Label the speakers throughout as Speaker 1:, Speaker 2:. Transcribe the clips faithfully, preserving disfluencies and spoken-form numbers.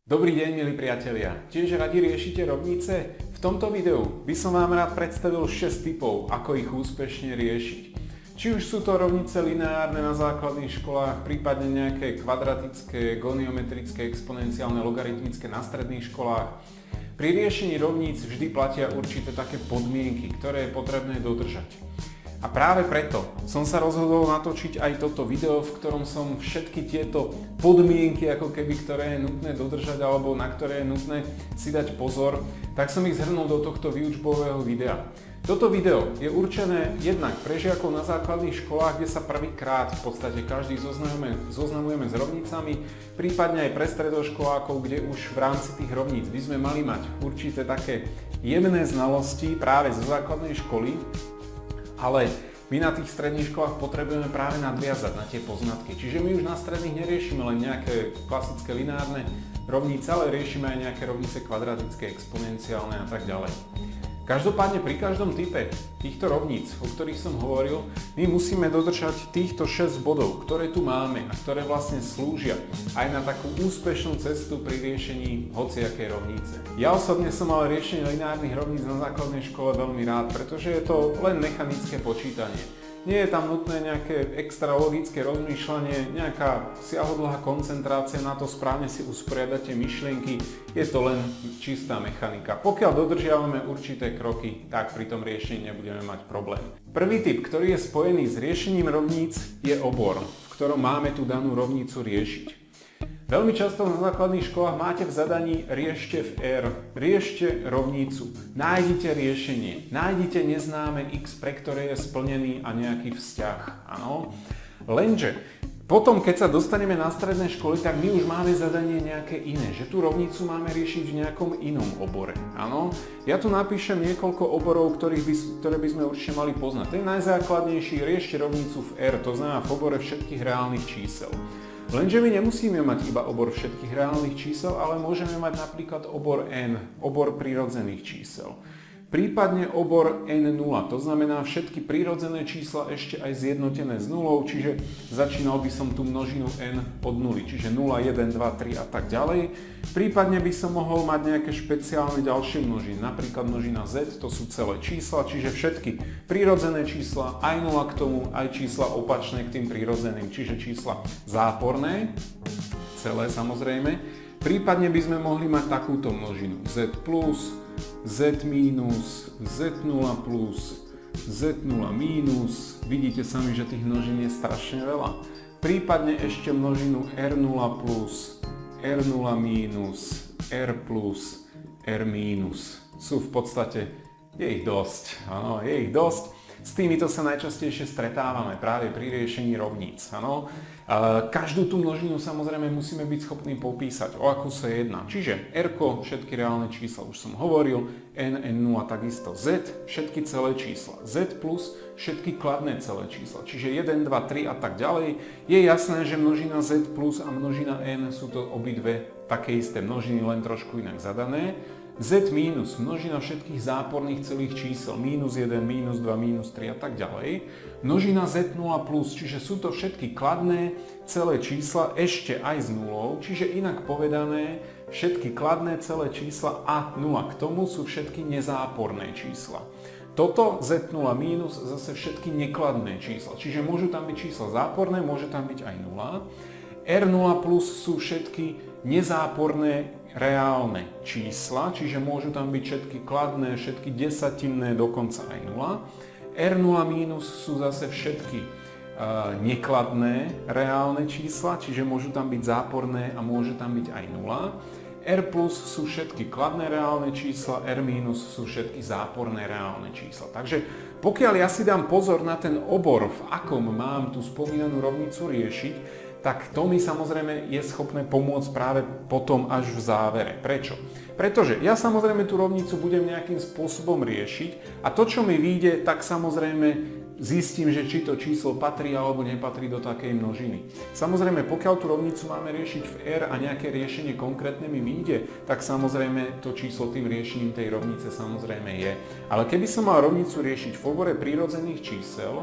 Speaker 1: Dobrý deň, milí priatelia. Tiež radi riešite rovnice? V tomto videu by som vám rád predstavil šesť tipov, ako ich úspešne riešiť. Či už sú to rovnice lineárne na základných školách, prípadne nejaké kvadratické, goniometrické, exponenciálne, logaritmické na stredných školách. Pri riešení rovníc vždy platia určité také podmienky, ktoré je potrebné dodržať. A práve preto som sa rozhodol natočiť aj toto video, v ktorom som všetky tieto podmienky, ako keby, ktoré je nutné dodržať alebo na ktoré je nutné si dať pozor, tak som ich zhrnul do tohto výučbového videa. Toto video je určené jednak pre žiakov na základných školách, kde sa prvýkrát v podstate každý zoznamujeme, zoznamujeme s rovnicami, prípadne aj pre stredoškolákov, kde už v rámci tých rovníc by sme mali mať určité také jemné znalosti práve zo základnej školy. Ale my na tých stredných školách potrebujeme práve nadviazať na tie poznatky. Čiže my už na stredných neriešime len nejaké klasické lineárne rovnice, ale riešime aj nejaké rovnice kvadratické, exponenciálne a tak ďalej. Každopádne pri každom type týchto rovníc, o ktorých som hovoril, my musíme dodržať týchto šesť bodov, ktoré tu máme a ktoré vlastne slúžia aj na takú úspešnú cestu pri riešení hociakej rovnice. Ja osobne som mal riešenie lineárnych rovníc na základnej škole veľmi rád, pretože je to len mechanické počítanie. Nie je tam nutné nejaké extra logické rozmýšľanie, nejaká siahodlhá koncentrácia na to správne si usporiadať tie myšlienky, je to len čistá mechanika. Pokiaľ dodržiavame určité kroky, tak pri tom riešení nebudeme mať problém. Prvý typ, ktorý je spojený s riešením rovníc, je obor, v ktorom máme tú danú rovnicu riešiť. Veľmi často na základných školách máte v zadaní riešte v R, riešte rovnicu, nájdite riešenie, nájdite neznáme x, pre ktoré je splnený a nejaký vzťah. Áno. Lenže potom, keď sa dostaneme na stredné školy, tak my už máme zadanie nejaké iné, že tú rovnicu máme riešiť v nejakom inom obore. Áno. Ja tu napíšem niekoľko oborov, ktorých by, ktoré by sme určite mali poznať. Ten najzákladnejší, riešte rovnicu v R, to znamená v obore všetkých reálnych čísel. Lenže my nemusíme mať iba obor všetkých reálnych čísel, ale môžeme mať napríklad obor n, obor prírodzených čísel. Prípadne obor en nula, to znamená všetky prírodzené čísla ešte aj zjednotené s nulou, čiže začínal by som tú množinu n od nuly, čiže nula, jeden, dva, tri a tak ďalej. Prípadne by som mohol mať nejaké špeciálne ďalšie množiny, napríklad množina z, to sú celé čísla, čiže všetky prírodzené čísla, aj nula k tomu, aj čísla opačné k tým prírodzeným, čiže čísla záporné, celé samozrejme. Prípadne by sme mohli mať takúto množinu z plus, z minus, z nula plus, z nula minus. Vidíte sami, že tých množín je strašne veľa. Prípadne ešte množinu r nula plus, r nula minus, r plus, r minus. Sú v podstate, je ich dosť, áno, je ich dosť. S týmito sa najčastejšie stretávame práve pri riešení rovníc. Áno. Každú tú množinu samozrejme musíme byť schopní popísať, o akú sa jedná. Čiže R, všetky reálne čísla už som hovoril, N, N nula takisto, Z, všetky celé čísla, Z plus, všetky kladné celé čísla, čiže jeden, dva, tri a tak ďalej. Je jasné, že množina Z plus a množina N sú to obidve také isté množiny, len trošku inak zadané. Z minus, množina všetkých záporných celých čísel, mínus jeden, mínus dva, mínus tri a tak ďalej. Množina Z nula plus, čiže sú to všetky kladné celé čísla ešte aj s nulou, čiže inak povedané, všetky kladné celé čísla a nula k tomu sú všetky nezáporné čísla. Toto Z nula minus zase všetky nekladné čísla, čiže môžu tam byť čísla záporné, môže tam byť aj nula. R nula plus sú všetky nezáporné reálne čísla, čiže môžu tam byť všetky kladné, všetky desatinné, dokonca aj nula. R nula minus sú zase všetky uh, nekladné reálne čísla, čiže môžu tam byť záporné a môže tam byť aj nula. R plus sú všetky kladné reálne čísla, R minus sú všetky záporné reálne čísla. Takže pokiaľ ja si dám pozor na ten obor, v akom mám tú spomínanú rovnicu riešiť, tak to mi samozrejme je schopné pomôcť práve potom až v závere. Prečo? Pretože ja samozrejme tú rovnicu budem nejakým spôsobom riešiť a to, čo mi vyjde, tak samozrejme zistím, že či to číslo patrí alebo nepatrí do takej množiny. Samozrejme, pokiaľ tú rovnicu máme riešiť v R a nejaké riešenie konkrétne mi vyjde, tak samozrejme to číslo tým riešením tej rovnice samozrejme je. Ale keby som mal rovnicu riešiť v obore prírodzených čísel,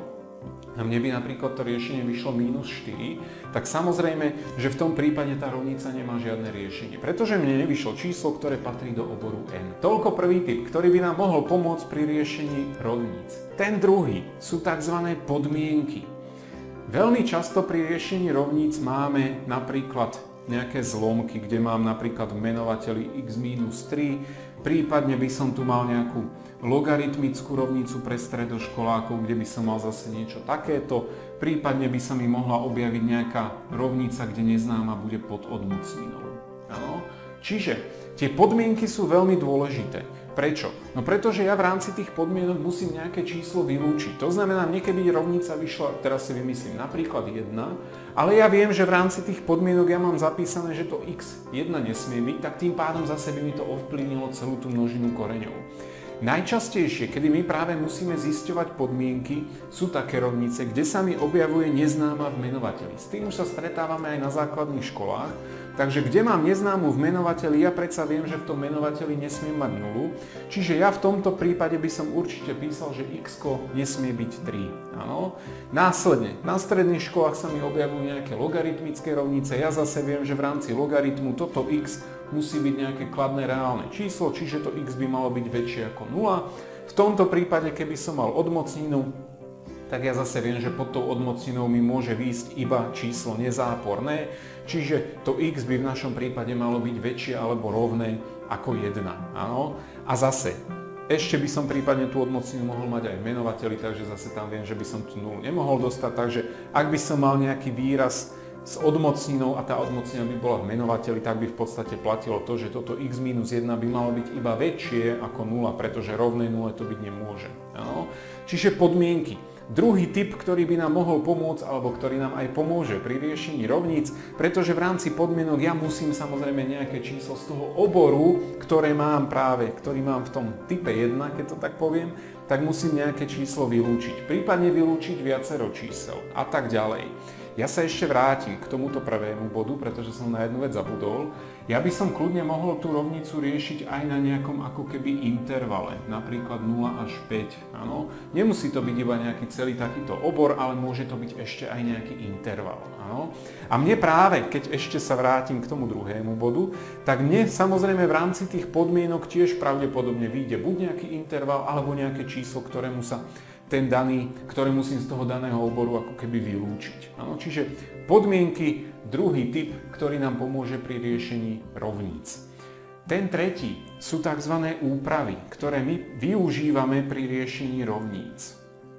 Speaker 1: a mne by napríklad to riešenie vyšlo mínus štyri, tak samozrejme, že v tom prípade tá rovnica nemá žiadne riešenie, pretože mne nevyšlo číslo, ktoré patrí do oboru n. Toľko prvý typ, ktorý by nám mohol pomôcť pri riešení rovníc. Ten druhý sú tzv. Podmienky. Veľmi často pri riešení rovníc máme napríklad nejaké zlomky, kde mám napríklad v menovateli x minus tri, prípadne by som tu mal nejakú logaritmickú rovnicu pre stredoškolákov, kde by som mal zase niečo takéto, prípadne by sa mi mohla objaviť nejaká rovnica, kde neznáma bude pod odmocninou. Áno? Čiže tie podmienky sú veľmi dôležité. Prečo? No pretože ja v rámci tých podmienok musím nejaké číslo vylúčiť. To znamená, mne keby rovnica vyšla, teraz si vymyslím, napríklad jedna, ale ja viem, že v rámci tých podmienok ja mám zapísané, že to x jedna nesmie byť, tak tým pádom zase by mi to ovplyvnilo celú tú množinu koreňov. Najčastejšie, kedy my práve musíme zisťovať podmienky, sú také rovnice, kde sa mi objavuje neznáma v menovateli. S tým už sa stretávame aj na základných školách, takže kde mám neznámu v menovateli, ja predsa viem, že v tom menovateli nesmiem mať nulu, čiže ja v tomto prípade by som určite písal, že x nesmie byť tri. Áno? Následne, na stredných školách sa mi objavujú nejaké logaritmické rovnice, ja zase viem, že v rámci logaritmu toto x musí byť nejaké kladné reálne číslo, čiže to x by malo byť väčšie ako nula. V tomto prípade, keby som mal odmocninu, tak ja zase viem, že pod tou odmocninou mi môže výjsť iba číslo nezáporné, čiže to x by v našom prípade malo byť väčšie alebo rovné ako jedna. Áno? A zase, ešte by som prípadne tú odmocninu mohol mať aj v menovateli, takže zase tam viem, že by som tú nulu nemohol dostať, takže ak by som mal nejaký výraz s odmocninou a tá odmocnina by bola v menovateli, tak by v podstate platilo to, že toto x minus jedna by malo byť iba väčšie ako nula, pretože rovné nule to byť nemôže. Áno? Čiže podmienky. Druhý typ, ktorý by nám mohol pomôcť, alebo ktorý nám aj pomôže pri riešení rovníc, pretože v rámci podmienok ja musím samozrejme nejaké číslo z toho oboru, ktoré mám práve, ktorý mám v tom type jedna, keď to tak poviem, tak musím nejaké číslo vylúčiť. Prípadne vylúčiť viacero čísel a tak ďalej. Ja sa ešte vrátim k tomuto prvému bodu, pretože som na jednu vec zabudol. Ja by som kľudne mohol tú rovnicu riešiť aj na nejakom ako keby intervale, napríklad nula až päť. Áno? Nemusí to byť iba nejaký celý takýto obor, ale môže to byť ešte aj nejaký interval. Áno? A mne práve, keď ešte sa vrátim k tomu druhému bodu, tak mne samozrejme v rámci tých podmienok tiež pravdepodobne vyjde buď nejaký interval, alebo nejaké číslo, ktorému sa ten daný, ktoré musím z toho daného oboru ako keby vylúčiť. Áno, čiže podmienky, druhý typ, ktorý nám pomôže pri riešení rovníc. Ten tretí sú tzv. Úpravy, ktoré my využívame pri riešení rovníc.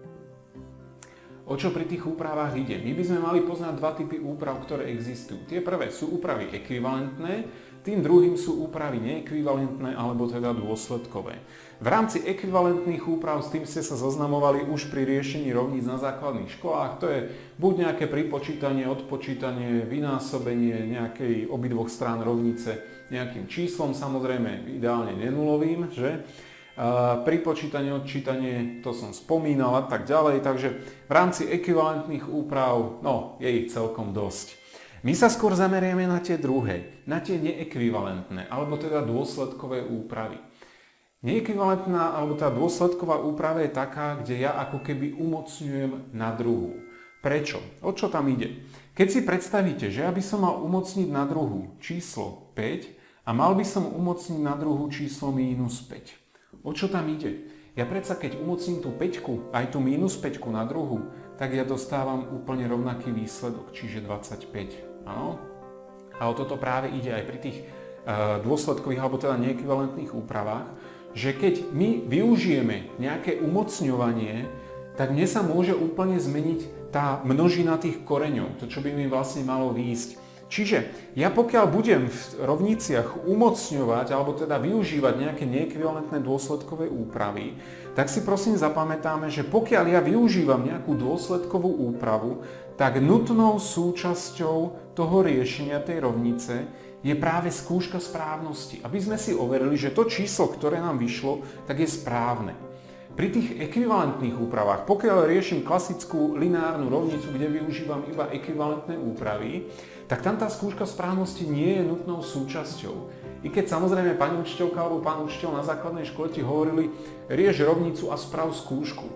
Speaker 1: O čo pri tých úpravách ide? My by sme mali poznať dva typy úprav, ktoré existujú. Tie prvé sú úpravy ekvivalentné, tým druhým sú úpravy neekvivalentné alebo teda dôsledkové. V rámci ekvivalentných úprav s tým ste sa zoznamovali už pri riešení rovníc na základných školách. To je buď nejaké pripočítanie, odpočítanie, vynásobenie nejakej obidvoch strán rovnice nejakým číslom, samozrejme ideálne nenulovým, že? Pripočítanie, odčítanie, to som spomínal a tak ďalej, takže v rámci ekvivalentných úprav, no, je ich celkom dosť. My sa skôr zameriame na tie druhé, na tie neekvivalentné, alebo teda dôsledkové úpravy. Neekvivalentná, alebo tá dôsledková úprava je taká, kde ja ako keby umocňujem na druhú. Prečo? O čo tam ide? Keď si predstavíte, že ja by som mal umocniť na druhú číslo päť a mal by som umocniť na druhú číslo mínus päť. O čo tam ide? Ja predsa keď umocním tú päťku, aj tú mínus päťku na druhú, tak ja dostávam úplne rovnaký výsledok, čiže dvadsaťpäť. Áno? A o toto práve ide aj pri tých uh, dôsledkových alebo teda neekvivalentných úpravách, že keď my využijeme nejaké umocňovanie, tak mne sa môže úplne zmeniť tá množina tých koreňov, to čo by mi vlastne malo výjsť. Čiže ja pokiaľ budem v rovniciach umocňovať alebo teda využívať nejaké neekvivalentné dôsledkové úpravy, tak si prosím zapamätáme, že pokiaľ ja využívam nejakú dôsledkovú úpravu, tak nutnou súčasťou toho riešenia tej rovnice je práve skúška správnosti, aby sme si overili, že to číslo, ktoré nám vyšlo, tak je správne. Pri tých ekvivalentných úpravách, pokiaľ riešim klasickú lineárnu rovnicu, kde využívam iba ekvivalentné úpravy, tak tam tá skúška správnosti nie je nutnou súčasťou. I keď samozrejme pani učiteľka alebo pán učiteľ na základnej škole ti hovorili, rieš rovnicu a sprav skúšku.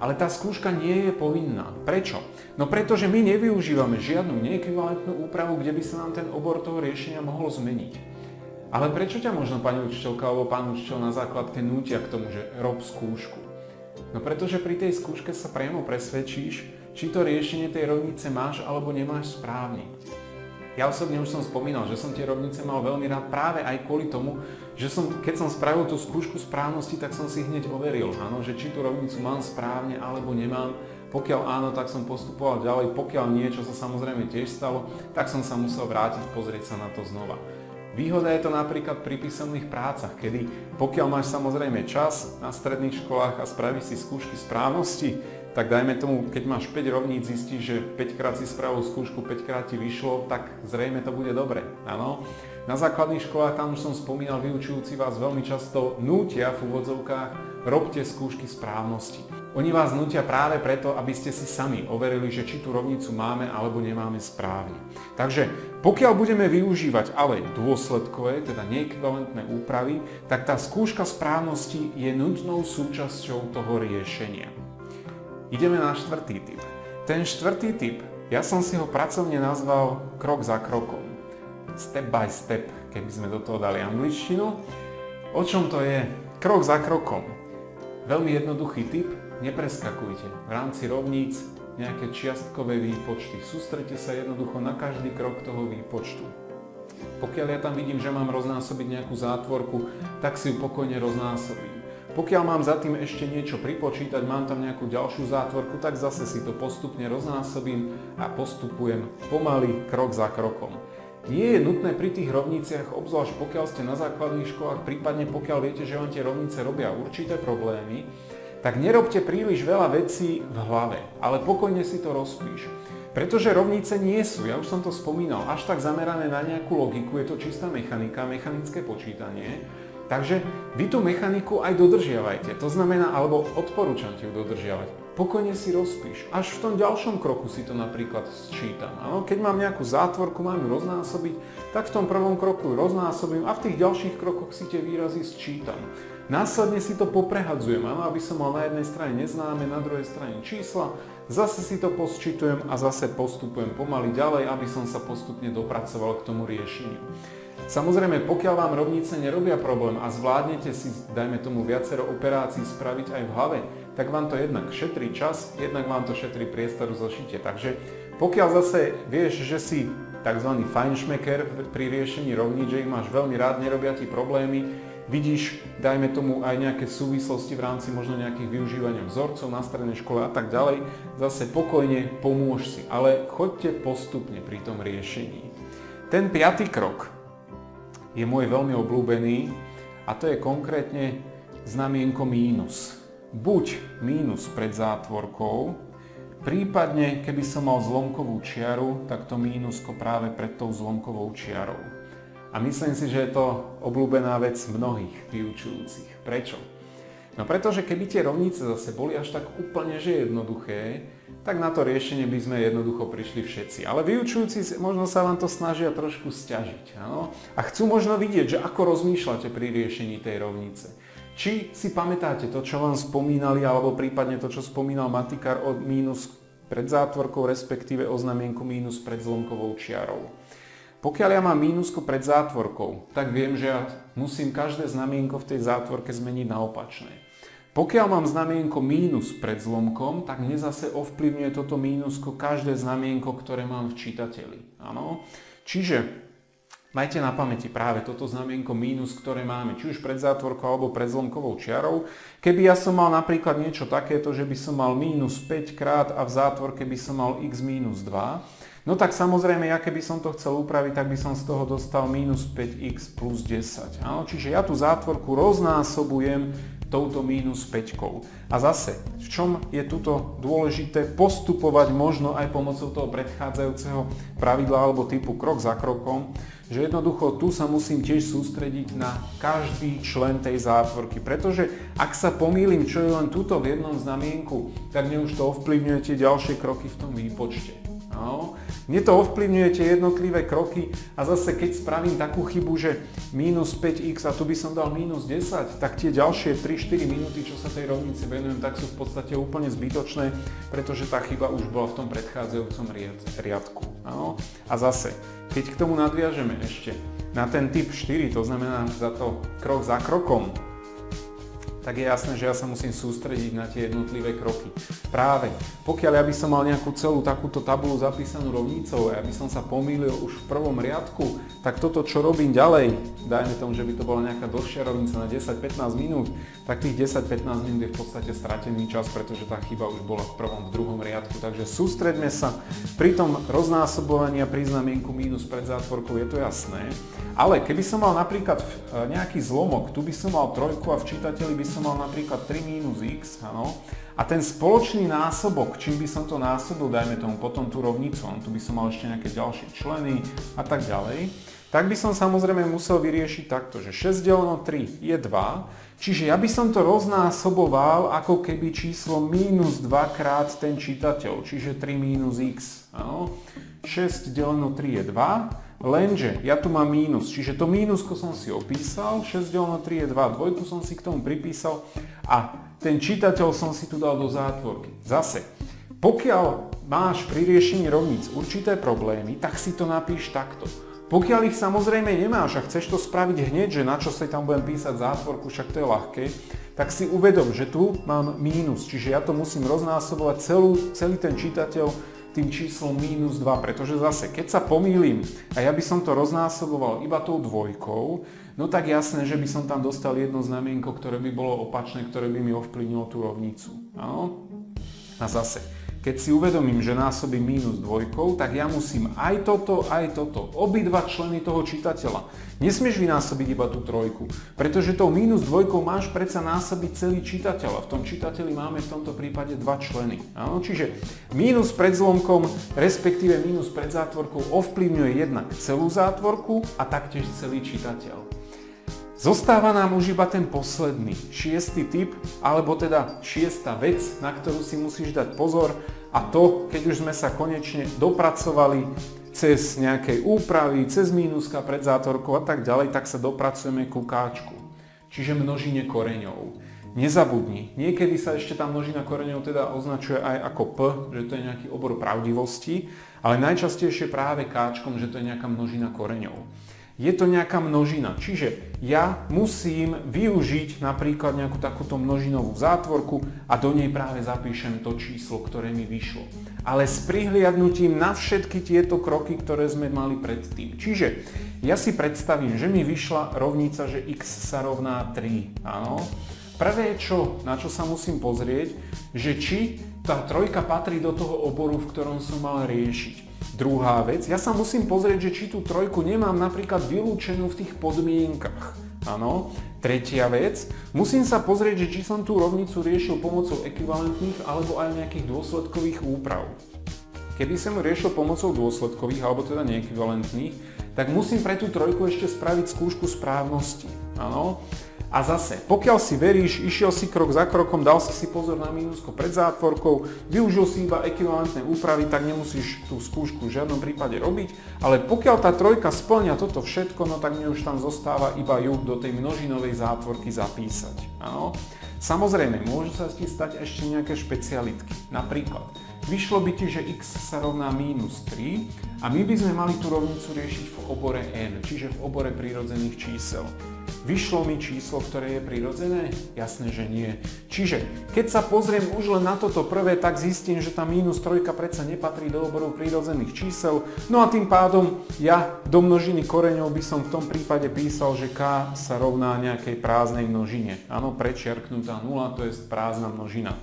Speaker 1: Ale tá skúška nie je povinná. Prečo? No pretože my nevyužívame žiadnu neekvivalentnú úpravu, kde by sa nám ten obor toho riešenia mohol zmeniť. Ale prečo ťa možno pani učiteľka alebo pán učiteľ na základke nútia k tomu, že rob skúšku? No pretože pri tej skúške sa priamo presvedčíš, či to riešenie tej rovnice máš alebo nemáš správne. Ja osobne už som spomínal, že som tie rovnice mal veľmi rád práve aj kvôli tomu, že som, keď som spravil tú skúšku správnosti, tak som si hneď overil, áno, že či tú rovnicu mám správne alebo nemám. Pokiaľ áno, tak som postupoval ďalej, pokiaľ nie, čo sa samozrejme tiež stalo, tak som sa musel vrátiť, pozrieť sa na to znova. Výhoda je to napríklad pri písomných prácach, kedy pokiaľ máš samozrejme čas na stredných školách a spravíš si skúšky správnosti, tak dajme tomu, keď máš päť rovníc, zistíš, že päť krát si spravil skúšku, päť krát ti vyšlo, tak zrejme to bude dobre, áno. Na základných školách, tam už som spomínal, vyučujúci vás veľmi často nútia v úvodzovkách, robte skúšky správnosti. Oni vás nútia práve preto, aby ste si sami overili, že či tú rovnicu máme alebo nemáme správne. Takže pokiaľ budeme využívať ale dôsledkové, teda neekvivalentné úpravy, tak tá skúška správnosti je nutnou súčasťou toho riešenia. Ideme na štvrtý typ. Ten štvrtý typ, ja som si ho pracovne nazval krok za krokom. Step by step, keby sme do toho dali angličtinu. O čom to je? Krok za krokom. Veľmi jednoduchý typ, nepreskakujte. V rámci rovníc nejaké čiastkové výpočty. Sústreďte sa jednoducho na každý krok toho výpočtu. Pokiaľ ja tam vidím, že mám roznásobiť nejakú zátvorku, tak si ju pokojne roznásobím. Pokiaľ mám za tým ešte niečo pripočítať, mám tam nejakú ďalšiu zátvorku, tak zase si to postupne roznásobím a postupujem pomaly, krok za krokom. Nie je nutné pri tých rovniciach, obzvlášť pokiaľ ste na základných školách, prípadne pokiaľ viete, že vám tie rovnice robia určité problémy, tak nerobte príliš veľa vecí v hlave, ale pokojne si to rozpíš. Pretože rovnice nie sú, ja už som to spomínal, až tak zamerané na nejakú logiku, je to čistá mechanika, mechanické počítanie. Takže vy tú mechaniku aj dodržiavajte, to znamená, alebo odporúčam ti ju dodržiavať. Pokojne si rozpíš. Až v tom ďalšom kroku si to napríklad sčítam. Áno, keď mám nejakú zátvorku, mám ju roznásobiť, tak v tom prvom kroku ju roznásobím a v tých ďalších krokoch si tie výrazy sčítam. Následne si to poprehadzujem, áno, aby som mal na jednej strane neznáme, na druhej strane čísla, zase si to posčítujem a zase postupujem pomaly ďalej, aby som sa postupne dopracoval k tomu riešeniu. Samozrejme, pokiaľ vám rovnice nerobia problém a zvládnete si, dajme tomu, viacero operácií spraviť aj v hlave, tak vám to jednak šetrí čas, jednak vám to šetrí priestor v zošite. Takže pokiaľ zase vieš, že si tzv. Feinschmecker pri riešení rovníc, že ich máš veľmi rád, nerobia ti problémy, vidíš, dajme tomu, aj nejaké súvislosti v rámci možno nejakých využívania vzorcov na strednej škole a tak ďalej, zase pokojne pomôž si, ale choďte postupne pri tom riešení. Ten piatý krok je môj veľmi obľúbený a to je konkrétne znamienko mínus. Buď mínus pred zátvorkou, prípadne keby som mal zlomkovú čiaru, tak to mínusko práve pred tou zlomkovou čiarou. A myslím si, že je to obľúbená vec mnohých vyučujúcich. Prečo? No pretože keby tie rovnice zase boli až tak úplne že jednoduché, tak na to riešenie by sme jednoducho prišli všetci. Ale vyučujúci možno sa vám to snažia trošku sťažiť. Áno? A chcú možno vidieť, že ako rozmýšľate pri riešení tej rovnice. Či si pamätáte to, čo vám spomínali, alebo prípadne to, čo spomínal matikár o mínus pred zátvorkou, respektíve o znamienku mínus pred zlomkovou čiarou. Pokiaľ ja mám mínusko pred zátvorkou, tak viem, že ja musím každé znamienko v tej zátvorke zmeniť na opačné. Pokiaľ mám znamienko mínus pred zlomkom, tak mne zase ovplyvňuje toto mínusko každé znamienko, ktoré mám v čítateli. Áno? Čiže majte na pamäti práve toto znamienko mínus, ktoré máme, či už pred zátvorkou alebo pred zlomkovou čiarou. Keby ja som mal napríklad niečo takéto, že by som mal mínus päť krát a v zátvorke by som mal x mínus dva, no tak samozrejme, ja keby som to chcel upraviť, tak by som z toho dostal mínus päť x plus desať. Áno? Čiže ja tú zátvorku roznásobujem touto mínus päťkou. A zase, v čom je tuto dôležité postupovať možno aj pomocou toho predchádzajúceho pravidla alebo typu krok za krokom, že jednoducho tu sa musím tiež sústrediť na každý člen tej zátvorky, pretože ak sa pomýlim, čo je len tuto v jednom znamienku, tak mne už to ovplyvňuje tie ďalšie kroky v tom výpočte. No. Mne to ovplyvňuje tie jednotlivé kroky a zase keď spravím takú chybu, že mínus päť x a tu by som dal mínus desať, tak tie ďalšie tri štyri minúty, čo sa tej rovnici venujem, tak sú v podstate úplne zbytočné, pretože tá chyba už bola v tom predchádzajúcom riadku. Áno? A zase, keď k tomu nadviažeme ešte na ten typ štyri, to znamená za to krok za krokom, tak je jasné, že ja sa musím sústrediť na tie jednotlivé kroky. Práve pokiaľ ja by som mal nejakú celú takúto tabuľu zapísanú rovnicou a ja by som sa pomýlil už v prvom riadku, tak toto, čo robím ďalej, dajme tomu, že by to bola nejaká dlhšia rovnica na desať pätnásť minút, tak tých desať pätnásť minút je v podstate stratený čas, pretože tá chyba už bola v prvom, v druhom riadku. Takže sústreďme sa pri tom roznásobovaní a pri znamienku mínus pred zátvorkou, je to jasné. Ale keby som mal napríklad nejaký zlomok, tu by som mal trojku a v čítateli by som mal napríklad tri mínus x, áno, a ten spoločný násobok, čím by som to násobil, dajme tomu potom tú rovnicu, tu by som mal ešte nejaké ďalšie členy a tak ďalej, tak by som samozrejme musel vyriešiť takto, že šesť deleno tri je dva, čiže ja by som to roznásoboval ako keby číslo mínus dva krát ten čítateľ, čiže tri mínus x, áno. šesť deleno tri je dva, lenže ja tu mám mínus, čiže to mínusko som si opísal, šesť deleno tri je dva, dvojku som si k tomu pripísal a ten čítateľ som si tu dal do zátvorky. Zase, pokiaľ máš pri riešení rovníc určité problémy, tak si to napíš takto. Pokiaľ ich samozrejme nemáš a chceš to spraviť hneď, že na čo sa tam budem písať zátvorku, však to je ľahké, tak si uvedom, že tu mám mínus, čiže ja to musím roznásobovať celú, celý ten čítateľ tým číslom mínus dva, pretože zase, keď sa pomýlim a ja by som to roznásoboval iba tou dvojkou, no tak jasné, že by som tam dostal jedno znamienko, ktoré by bolo opačné, ktoré by mi ovplyvnilo tú rovnicu. Áno? A zase, keď si uvedomím, že násobím mínus dvojkou, tak ja musím aj toto, aj toto, obidva členy toho čitateľa. Nesmieš vynásobiť iba tú trojku, pretože tou mínus dvojkou máš predsa násobiť celý čitateľ a v tom čitateľi máme v tomto prípade dva členy. Áno? Čiže mínus pred zlomkom, respektíve mínus pred zátvorkou ovplyvňuje jednak celú zátvorku a taktiež celý čitateľ. Zostáva nám už iba ten posledný, šiestý typ, alebo teda šiesta vec, na ktorú si musíš dať pozor, a to, keď už sme sa konečne dopracovali cez nejaké úpravy, cez mínuska pred zátvorkou a tak ďalej, tak sa dopracujeme ku káčku, čiže množine koreňov. Nezabudni, niekedy sa ešte tá množina koreňov teda označuje aj ako P, že to je nejaký obor pravdivosti, ale najčastejšie práve káčkom, že to je nejaká množina koreňov. Je to nejaká množina, čiže ja musím využiť napríklad nejakú takúto množinovú zátvorku a do nej práve zapíšem to číslo, ktoré mi vyšlo. Ale s prihliadnutím na všetky tieto kroky, ktoré sme mali predtým. Čiže ja si predstavím, že mi vyšla rovnica, že x sa rovná tri. Áno. Prvé, čo, na čo sa musím pozrieť, že či tá trojka patrí do toho oboru, v ktorom som mal riešiť. Druhá vec, ja sa musím pozrieť, že či tú trojku nemám napríklad vylúčenú v tých podmienkach. Áno. Tretia vec, musím sa pozrieť, že či som tú rovnicu riešil pomocou ekvivalentných alebo aj nejakých dôsledkových úprav. Keby som ju riešil pomocou dôsledkových alebo teda neekvivalentných, tak musím pre tú trojku ešte spraviť skúšku správnosti. Áno. A zase, pokiaľ si veríš, išiel si krok za krokom, dal si si pozor na mínusko pred zátvorkou, využil si iba ekvivalentné úpravy, tak nemusíš tú skúšku v žiadnom prípade robiť, ale pokiaľ tá trojka spĺňa toto všetko, no tak mne už tam zostáva iba ju do tej množinovej zátvorky zapísať. Áno. Samozrejme, môžu sa ti stať ešte nejaké špecialitky. Napríklad, vyšlo by ti, že x sa rovná mínus tri a my by sme mali tú rovnicu riešiť v obore n, čiže v obore prírodzených čísel. Vyšlo mi číslo, ktoré je prirodzené? Jasné, že nie. Čiže, keď sa pozriem už len na toto prvé, tak zistím, že tá mínus trojka predsa nepatrí do oboru prírodzených čísel. No a tým pádom ja do množiny koreňov by som v tom prípade písal, že k sa rovná nejakej prázdnej množine. Áno, prečiarknutá nula, to je prázdna množina.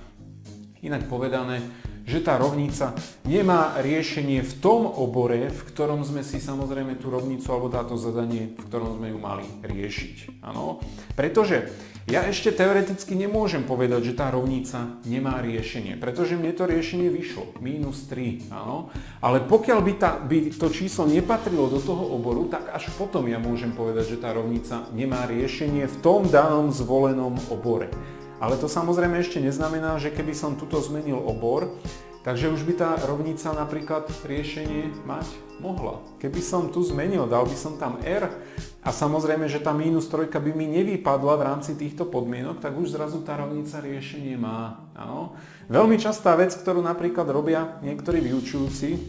Speaker 1: Inak povedané, že tá rovnica nemá riešenie v tom obore, v ktorom sme si samozrejme tú rovnicu alebo táto zadanie, v ktorom sme ju mali riešiť. Áno? Pretože ja ešte teoreticky nemôžem povedať, že tá rovnica nemá riešenie, pretože mne to riešenie vyšlo, mínus tri. Áno? Ale pokiaľ by, tá, by to číslo nepatrilo do toho oboru, tak až potom ja môžem povedať, že tá rovnica nemá riešenie v tom danom zvolenom obore. Ale to samozrejme ešte neznamená, že keby som tuto zmenil obor, Takže už by tá rovnica napríklad riešenie mať mohla. Keby som tu zmenil, dal by som tam R a samozrejme, že tá mínus trojka by mi nevypadla v rámci týchto podmienok, tak už zrazu tá rovnica riešenie má. Áno. Veľmi častá vec, ktorú napríklad robia niektorí vyučujúci,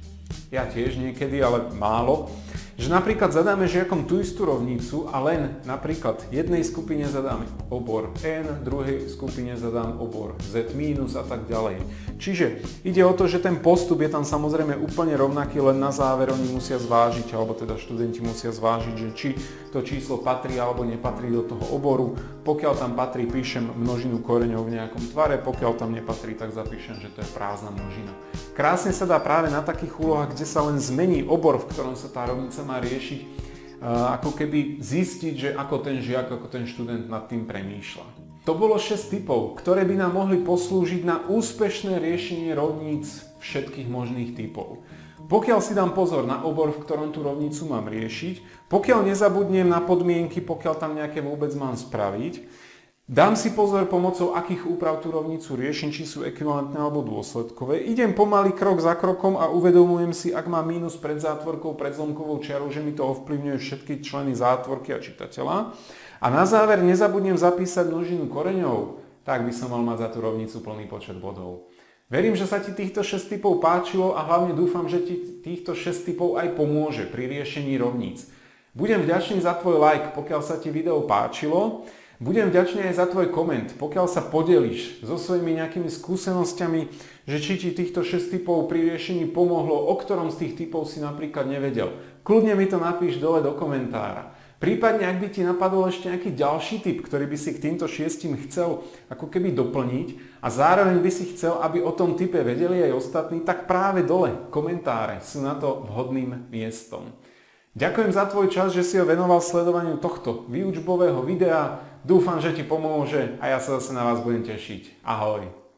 Speaker 1: ja tiež niekedy, ale málo, že napríklad zadáme žiakom tú istú rovnicu a len napríklad jednej skupine zadáme obor N, druhej skupine zadám obor Z mínus a tak ďalej. Čiže ide o to, že ten postup je tam samozrejme úplne rovnaký, len na záver oni musia zvážiť, alebo teda študenti musia zvážiť, že či to číslo patrí alebo nepatrí do toho oboru. Pokiaľ tam patrí, píšem množinu koreňov v nejakom tvare, pokiaľ tam nepatrí, tak zapíšem, že to je prázdna množina. Krásne sa dá práve na takých úlohách, kde sa len zmení obor, v ktorom sa tá rovnica má riešiť, ako keby zistiť, že ako ten žiak, ako ten študent nad tým premýšľa. To bolo šesť tipov, ktoré by nám mohli poslúžiť na úspešné riešenie rovníc všetkých možných typov. Pokiaľ si dám pozor na obor, v ktorom tú rovnicu mám riešiť, pokiaľ nezabudnem na podmienky, pokiaľ tam nejaké vôbec mám spraviť, dám si pozor pomocou akých úprav tú rovnicu riešim, či sú ekvivalentné alebo dôsledkové, idem pomaly krok za krokom a uvedomujem si, ak mám mínus pred zátvorkou, pred zlomkovou čiarou, že mi to ovplyvňuje všetky členy zátvorky a čitateľa. A na záver nezabudnem zapísať množinu koreňov, tak by som mal mať za tú rovnicu plný počet bodov. Verím, že sa ti týchto šesť tipov páčilo a hlavne dúfam, že ti týchto šesť tipov aj pomôže pri riešení rovníc. Budem vďačný za tvoj like, pokiaľ sa ti video páčilo. Budem vďačný aj za tvoj koment, pokiaľ sa podeliš so svojimi nejakými skúsenosťami, že či ti týchto šesť tipov pri riešení pomohlo, o ktorom z tých tipov si napríklad nevedel. Kľudne mi to napíš dole do komentára. Prípadne, ak by ti napadol ešte nejaký ďalší tip, ktorý by si k týmto šiestim chcel ako keby doplniť a zároveň by si chcel, aby o tom tipe vedeli aj ostatní, tak práve dole komentáre sú na to vhodným miestom. Ďakujem za tvoj čas, že si ho venoval sledovaniu tohto výučbového videa. Dúfam, že ti pomôže a ja sa zase na vás budem tešiť. Ahoj.